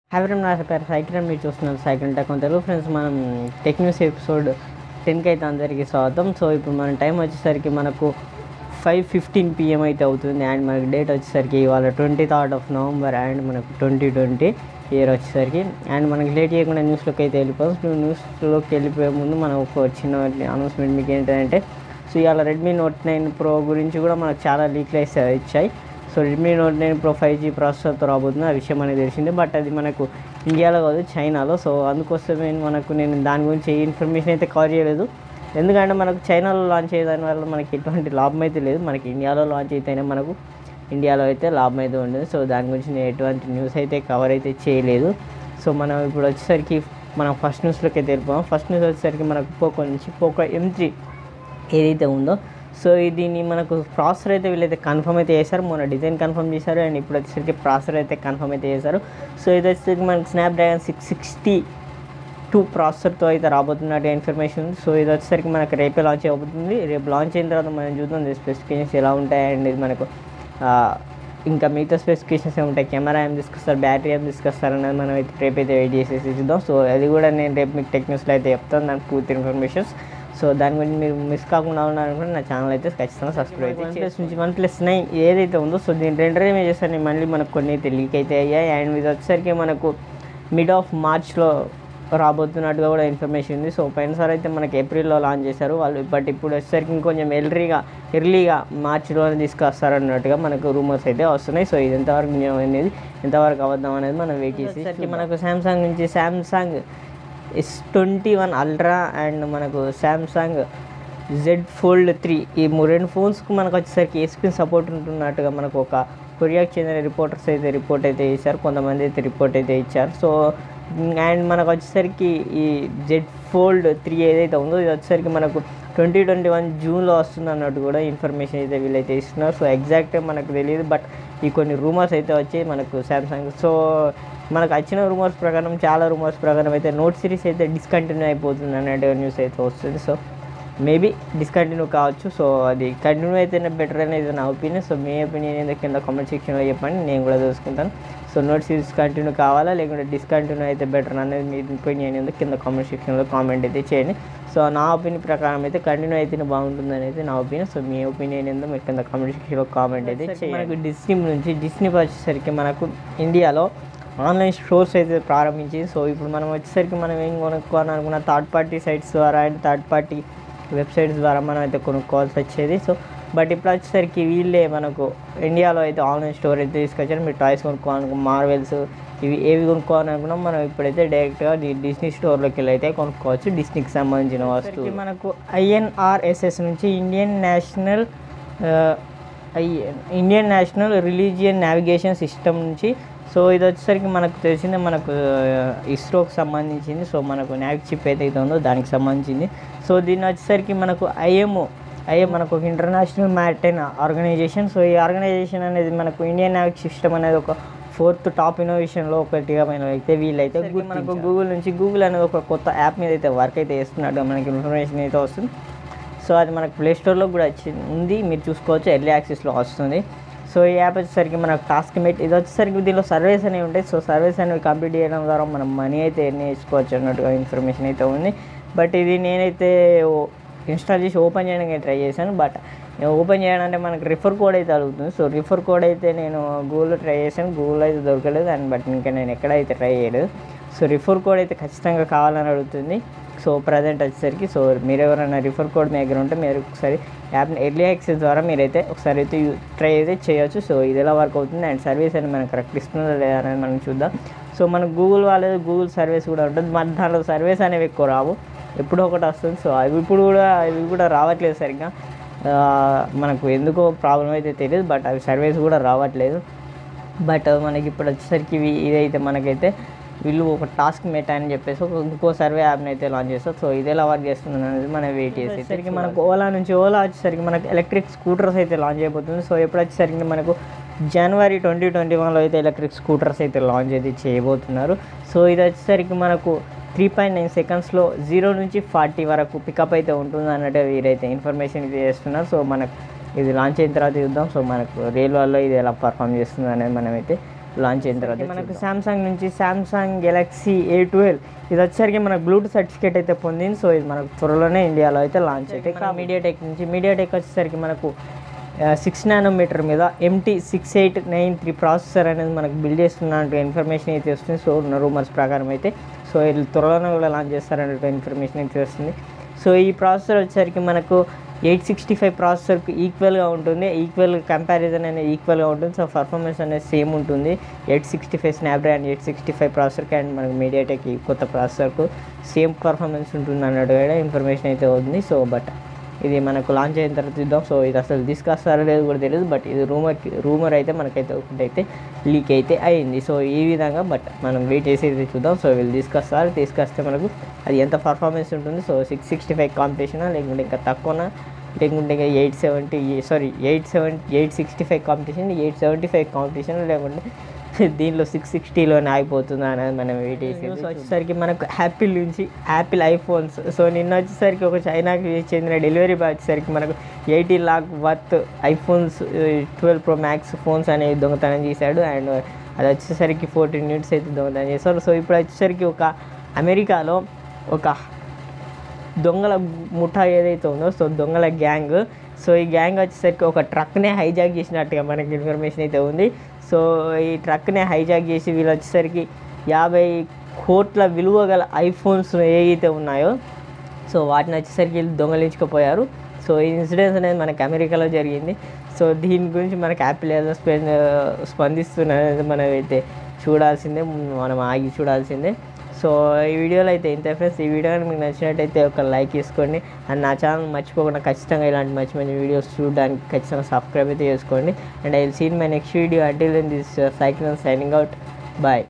Have నా పేరు cycle మీరు చూస్తున్నారు సైకిల్ టెక్ తెలుగు ఫ్రెండ్స్. మనం టెక్ న్యూస్ ఎపిసోడ్ 10కి అయితే అందరికీ స్వాగతం. సో ఇప్పుడు మన టైం వచ్చేసరికి మనకు 5:15 PM అయితే అవుతుంది. అండ్ మనకి డేట్ వచ్చేసరికి ఇవాళ 20th November అండ్ మనకు 2020 ఇయర్ వచ్చేసరికి. అండ్ మనకి లేట్ చేయకుండా న్యూస్లోకి అయితే వెళ్ళిపోతాం. న్యూస్లోకి వెళ్ళిపోయే ముందు మనం ఒక చిన్న అనౌన్స్మెంట్ మీకు ఏంటంటే, సో ఇవాళ రెడ్మీ నోట్ 9 Pro గురించి కూడా మనకు చాలా లీక్లు అయితే ఇచ్చాయి. So Redmi note 9 Pro 5G ప్రాసెసర్తో రాబోతుంది, ఆ విషయం అనేది తెలిసిందే. బట్ అది మనకు ఇండియాలో కాదు, చైనాలో. సో అందుకోసమే నేను దాని గురించి ఏ ఇన్ఫర్మేషన్ అయితే కవర్ చేయలేదు. ఎందుకంటే మనకు చైనాలో లాంచ్ అయ్యేదాని వల్ల మనకి ఎటువంటి లాభం అయితే లేదు. మనకి ఇండియాలో లాంచ్ అయితేనే మనకు ఇండియాలో అయితే లాభం అయితే ఉంటుంది. సో దాని గురించి నేను ఎటువంటి న్యూస్ అయితే కవర్ అయితే చేయలేదు. సో మనం ఇప్పుడు వచ్చేసరికి మనం ఫస్ట్ న్యూస్లోకి అయితే వెళ్ళిపోయాం. ఫస్ట్ న్యూస్ వచ్చేసరికి మనకు పోకో నుంచి పోకో M3 ఏదైతే ఉందో, సో దీన్ని మనకు ప్రాసెసర్ అయితే వీళ్ళైతే కన్ఫర్మ్ అయితే చేశారు. మొన్న డిజైన్ కన్ఫర్మ్ చేశారు అండ్ ఇప్పుడు వచ్చేసరికి ప్రాసెసర్ అయితే కన్ఫర్మ్ అయితే చేశారు. సో ఇది వచ్చేసరికి మనకు స్నాప్డ్రాగన్ 662 ప్రాసెసర్తో అయితే రాబోతున్నట్టు ఇన్ఫర్మేషన్ ఉంది. సో ఇది వచ్చేసరికి మనకు రేపే లాంచ్ అయిపోతుంది. రేపు లాంచ్ అయిన తర్వాత మనం చూద్దాం స్పెసిఫికేషన్స్ ఎలా ఉంటాయి. అండ్ ఇది మనకు ఇంకా మిగతా స్పెసిఫికేషన్స్ ఏముంటాయి, కెమెరా ఏం తీసుకొస్తారు, బ్యాటరీ ఏం తీసుకొస్తారు అనేది మనం అయితే రేపు అయితే వెయిట్ చేసేసి చూద్దాం. సో అది కూడా నేను రేపు మీకు టెక్ న్యూస్లో అయితే చెప్తాను, దానికి పూర్తి ఇన్ఫర్మేషన్స్. సో దాని గురించి మీరు మిస్ కాకుండా ఉన్నారనుకుంటే నా ఛానల్ అయితే ఖచ్చితంగా సబ్స్క్రైబ్ అయితే నుంచి OnePlus 9 ఏదైతే ఉందో, సో దీని రెండర్ ఇమేజెస్ అని మళ్ళీ మనకు కొన్ని అయితే లీక్ అయితే అయ్యాయి. అండ్ ఇది వచ్చేసరికి మనకు మిడ్ ఆఫ్ మార్చ్లో రాబోతున్నట్టుగా కూడా ఇన్ఫర్మేషన్ ఉంది. సో పోయినసారి అయితే మనకి ఏప్రిల్లో లాంచ్ చేశారు వాళ్ళు, బట్ ఇప్పుడు వచ్చేసరికి ఇంకొంచెం ఎర్లీగా మార్చిలోనే తీసుకొస్తారన్నట్టుగా మనకు రూమర్స్ అయితే వస్తున్నాయి. సో ఇది ఎంతవరకు నిజం అనేది, ఎంతవరకు అవద్దాం అనేది మనం వెయిట్ చేసి మనకు సామ్సంగ్ నుంచి సామ్సంగ్ S21 Ultra అండ్ మనకు సామ్సంగ్ Z Fold 3 ఈ రెండు ఫోన్స్కి మనకు వచ్చేసరికి స్క్రీన్ సపోర్ట్ ఉంటున్నట్టుగా మనకు ఒక కొరియాకి చెందిన రిపోర్టర్స్ అయితే రిపోర్ట్ అయితే చేశారు, కొంతమంది అయితే రిపోర్ట్ అయితే ఇచ్చారు. సో అండ్ మనకు వచ్చేసరికి ఈ Z Fold 3 ఏదైతే ఉందో ఇది వచ్చేసరికి మనకు 2021 జూన్లో వస్తుంది అన్నట్టు కూడా ఇన్ఫర్మేషన్ అయితే వీళ్ళైతే ఇస్తున్నారు. సో ఎగ్జాక్ట్గా మనకు తెలియదు, బట్ ఈ కొన్ని రూమర్స్ అయితే వచ్చాయి మనకు సామ్సంగ్. సో మనకు వచ్చిన రూమర్స్ ప్రకారం, చాలా రూమర్స్ ప్రకారం అయితే నోట్ సిరీస్ అయితే డిస్కంటిన్యూ అయిపోతుంది అన్నట్టు న్యూస్ అయితే వస్తుంది. సో మేబీ డిస్కంటిన్యూ కావచ్చు. సో అది కంటిన్యూ అయితేనే బెటర్ అనేది నా ఒపీనియన్. సో మీ ఒపీనియన్ ఏదో కింద కామెంట్ సెక్షన్లో చెప్పండి, నేను కూడా తెలుసుకుంటాను. సో నోట్ సిరీస్ కంటిన్యూ కావాలా లేకుంటే డిస్కంటిన్యూ అయితే బెటర్ అనేది మీ ఒపీనియన్ ఏందో కింద కామెంట్ సెక్షన్లో కామెంట్ అయితే చేయండి. సో నా ఒపీనియన్ ప్రకారం అయితే కంటిన్యూ అయితేనే బాగుంటుంది అనేది నా ఒపీనియన్. సో మీ ఒపీనియన్ ఏందో మీరు కింద కామెంట్ సెక్షన్లో కామెంట్ అయితే చేయండి. మనకు డిస్నీ వచ్చేసరికి మనకు ఇండియాలో ఆన్లైన్ స్టోర్స్ అయితే ప్రారంభించింది. సో ఇప్పుడు మనం వచ్చేసరికి మనం ఏం కొనుక్కోవాలనుకున్న థర్డ్ పార్టీ సైట్స్ ద్వారా అండ్ థర్డ్ పార్టీ వెబ్సైట్స్ ద్వారా మనం అయితే కొనుక్కోవాల్సి వచ్చేది. సో బట్ ఇప్పుడు వచ్చేసరికి వీళ్ళే మనకు ఇండియాలో అయితే ఆన్లైన్ స్టోర్ అయితే తీసుకొచ్చారు. మీరు టాయ్స్ కొనుక్కోవాలనుకున్న మార్వెల్స్ ఏవి కొనుక్కోవాలనుకున్నాం మనం ఇప్పుడైతే డైరెక్ట్గా డిస్నీ స్టోర్లోకి వెళ్ళి అయితే కొనుక్కోవచ్చు. డిస్నీకి సంబంధించిన వస్తువు మనకు INRSS నుంచి Indian national religion navigation system నుంచి. సో ఇది వచ్చేసరికి మనకు తెలిసిందే, మనకు ఇస్రోకి సంబంధించింది. సో మనకు నావిక్ చిప్ ఏదైతే ఉందో దానికి సంబంధించింది. సో దీన్ని వచ్చేసరికి మనకు ఐఎంఓ మనకు ఒక ఇంటర్నేషనల్ మ్యారిటైమ్ ఆర్గనైజేషన్. సో ఈ ఆర్గనైజేషన్ అనేది మనకు ఇండియన్ నావిక్ సిస్టమ్ అనేది ఒక 4th టాప్ ఇన్నోవేషన్లో ఒకటిగా అయితే వీళ్ళైతే మనకు గూగుల్ అనేది ఒక కొత్త యాప్ మీద అయితే వర్క్ అయితే చేస్తున్నట్టుగా మనకి ఇన్ఫర్మేషన్ అయితే వస్తుంది. సో అది మనకు ప్లే స్టోర్లో కూడా ఉంది, మీరు చూసుకోవచ్చు, ఎర్లీ యాక్సెస్లో వస్తుంది. సో ఈ యాప్ వచ్చేసరికి మనకు టాస్క్ మేట్, ఇది వచ్చేసరికి దీనిలో సర్వేస్ అనేవి ఉంటాయి. సో సర్వేస్ అనేవి కంప్లీట్ చేయడం ద్వారా మనం మనీ అయితే నేర్చుకోవచ్చు అన్నట్టుగా ఇన్ఫర్మేషన్ అయితే ఉంది. బట్ ఇది నేనైతే ఇన్స్టాల్ చేసి ఓపెన్ చేయడానికి ట్రై చేశాను, బట్ ఓపెన్ చేయాలంటే మనకు రిఫర్ కోడ్ అయితే అడుగుతుంది. సో రిఫర్ కోడ్ అయితే నేను గూగుల్లో ట్రై చేశాను, గూగుల్లో అయితే దొరకలేదు. అండ్ బట్ ఇంకా నేను ఎక్కడైతే ట్రై చేయలేదు. సో రిఫర్ కోడ్ అయితే ఖచ్చితంగా కావాలని అడుగుతుంది. సో ప్రజెంట్ వచ్చేసరికి సో మీరు ఎవరైనా రిఫర్ కోడ్ మీ దగ్గర ఉంటే మీరు ఒకసారి యాప్ని ఎర్లీ యాక్సెస్ ద్వారా మీరైతే ఒకసారి అయితే ట్రై అయితే చేయొచ్చు. సో ఇది ఎలా వర్క్ అవుతుంది అండ్ సర్వీస్ అని మనకు కరెక్ట్ ఇస్తుందో లేదా అనేది మనం చూద్దాం. సో మనకు గూగుల్ సర్వీస్ కూడా ఉంటుంది, మన దాంట్లో సర్వీస్ అనేవి ఎక్కువ రావు, ఎప్పుడో ఒకటి వస్తుంది. సో ఇవి కూడా రావట్లేదు సరిగ్గా, మనకు ఎందుకో ప్రాబ్లం అయితే తెలియదు, బట్ అవి సర్వీస్ కూడా రావట్లేదు. బట్ మనకి ఇప్పుడు వచ్చేసరికి ఇదైతే మనకైతే వీళ్ళు ఒక టాస్క్ మేట్ అని చెప్పేసి ఇంకో సర్వే యాప్ని అయితే లాంచ్ చేస్తారు. సో ఇది ఎలా వర్క్ చేస్తుంది అనేది మనం వెయిట్ చేసేసరికి మనకు ఓలా వచ్చేసరికి మనకు ఎలక్ట్రిక్ స్కూటర్స్ అయితే లాంచ్ అయిపోతుంది. సో ఎప్పుడు వచ్చేసరికి మనకు జనవరి 2021లో అయితే ఎలక్ట్రిక్ స్కూటర్స్ అయితే లాంచ్ అయితే చేయబోతున్నారు. సో ఇది వచ్చేసరికి మనకు 3.9 సెకండ్స్లో 0 నుంచి 40 వరకు పికప్ అయితే ఉంటుంది అన్నట్టు వీరైతే ఇన్ఫర్మేషన్ ఇది చేస్తున్నారు. సో మనకు ఇది లాంచ్ అయిన తర్వాత చూద్దాం. సో మనకు రియల్ వరల్డ్లో ఇది ఎలా పర్ఫామ్ చేస్తుంది అనేది మనమైతే లాంచ్ అయిన తర్వాత మనకు సామ్సంగ్ నుంచి సామ్సంగ్ గెలాక్సీ A12 ఇది వచ్చేసరికి మనకు బ్లూటూత్ సర్టిఫికేట్ అయితే పొందింది. సో ఇది మనకు త్వరలోనే ఇండియాలో అయితే లాంచ్ అయితే మీడియాటెక్ నుంచి మీడియాటెక్ వచ్చేసరికి మనకు 6 nm మీద MT6893 ప్రాసెసర్ అనేది మనకు బిల్డ్ చేస్తున్నట్టు ఇన్ఫర్మేషన్ అయితే వస్తుంది. సో రూమర్స్ ప్రకారం అయితే సో ఇది త్వరలోనే కూడా లాంచ్ చేస్తారన్నట్టు ఇన్ఫర్మేషన్ అయితే వస్తుంది. సో ఈ ప్రాసెసర్ వచ్చేసరికి మనకు 865 ప్రాసెసర్కి ఈక్వల్గా ఉంటుంది. ఈక్వల్ కంపారిజన్ అనేది ఈక్వల్గా ఉంటుంది. సో పర్ఫార్మెన్స్ అనేది సేమ్ ఉంటుంది. 865 స్నాప్డ్రాగన్ 865 ప్రాసెసర్కి అండ్ మనకు మీడియాటెక్ ఈ కొత్త ప్రాసెసర్కు సేమ్ పర్ఫార్మెన్స్ ఉంటుంది అన్నట్టు కూడా ఇన్ఫర్మేషన్ అయితే ఉంది. సో బట్ ఇది మనకు లాంచ్ అయిన తర్వాత చూద్దాం. సో ఇది అసలు తీసుకొస్తారో లేదు కూడా తెలియదు. బట్ ఇది రూమర్ అయితే మనకైతే ఒకటైతే లీక్ అయితే అయింది. సో ఈ విధంగా బట్ మనం వెయిట్ చేసి అయితే చూద్దాం. సో వీళ్ళు తీసుకొస్తే మనకు అది ఎంత పర్ఫార్మెన్స్ ఉంటుంది. సో 665 కాంపిటీషనా లేకుంటే ఇంకా తక్కువనా లేకుంటే ఇంకా 865 కాంపిటీషన్ 875 కాంపిటీషన్ లేకుంటే దీనిలో 660లోనే ఆగిపోతుందా అనేది మనం వెయిట్ చేసి వచ్చేసరికి మనకు యాపిల్ ఐఫోన్స్. సో నిన్న వచ్చేసరికి ఒక చైనాకి చెందిన డెలివరీ బాయ్ వచ్చేసరికి మనకు 80 lakh worth iPhones 12 Pro Max phones అనేది దొంగతనం చేశాడు. అండ్ అది వచ్చేసరికి 14 minutes అయితే దొంగతనం చేశారు. సో ఇప్పుడు వచ్చేసరికి ఒక అమెరికాలో ఒక దొంగల ముఠా ఏదైతే ఉందో సో దొంగల గ్యాంగ్. సో ఈ గ్యాంగ్ వచ్చేసరికి ఒక ట్రక్నే హైజాక్ చేసినట్టుగా మనకి ఇన్ఫర్మేషన్ అయితే ఉంది. సో ఈ ట్రక్నే హైజాక్ చేసి వీళ్ళు వచ్చేసరికి 50 కోట్ల విలువ గల ఐఫోన్స్ ఏవైతే ఉన్నాయో సో వాటిని వచ్చేసరికి వీళ్ళు దొంగలించుకుపోయారు. సో ఈ ఇన్సిడెంట్స్ అనేది మనకి అమెరికాలో జరిగింది. సో దీని గురించి మనకి యాపిల్ ఏదో స్పందిస్తున్నది మనం అయితే చూడాల్సిందే, మనం ఆగి చూడాల్సిందే. సో ఈ వీడియోలో అయితే ఇంత ఫ్రెండ్స్. ఈ వీడియో మీకు నచ్చినట్టయితే ఒక లైక్ చేసుకోండి. అండ్ నా ఛానల్ మర్చిపోకుండా ఖచ్చితంగా ఇలాంటి మంచి మంచి వీడియోస్ చూడడానికి ఖచ్చితంగా సబ్స్క్రైబ్ అయితే చేసుకోండి. And I will see in my next video. Until then this cycle signing out. Bye.